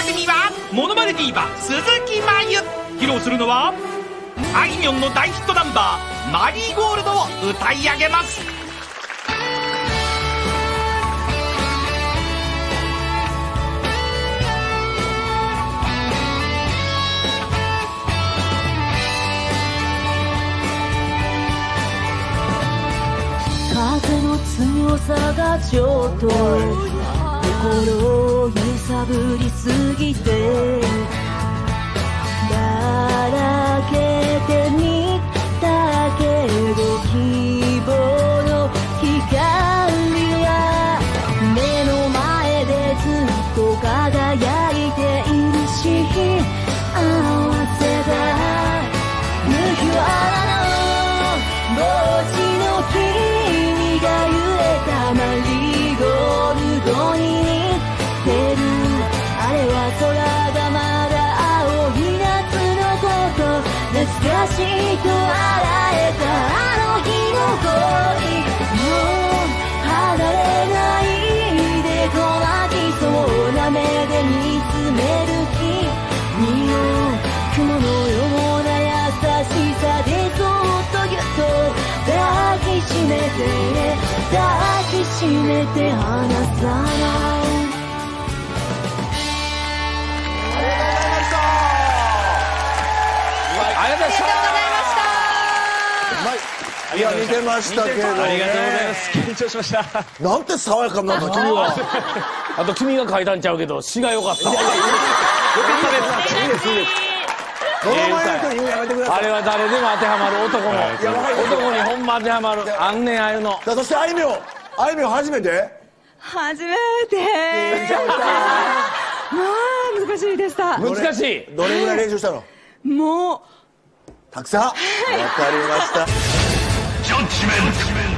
組はモノマネディーバ鈴木真由。披露するのはあいみょんの大ヒットナンバー「マリーゴールド」を歌い上げます。 風の強さがちょっと心を揺さぶりすぎてだらけてみたけど希望の光は目の前でずっと輝いているし合わせた麦わらの帽子の君が揺れたマリーゴールドに似てる。あれは空がまだ青い夏のこと懐かしいと笑えたあの日の恋。もう離れないでと泣きそうな目で見つめる君を雲のような優しさでそっとぎゅっと抱きしめて離さない。 ありがとうございました。 いや見てましたけどね。 ありがとうございます。緊張しました。 なんて爽やかなんだ君は。 あと君が書いたんちゃうけど詩が良かった。 いいですいいです。その前の人言うのやめてください。 あれは誰でも当てはまる男も男にほんま当てはまるあんねんああいうの。 そしてあいみょん初めて。 初めてまあ難しいでした。 難しい。 どれぐらい練習したの。 もうたくさん。わかりました。 ジャッジメント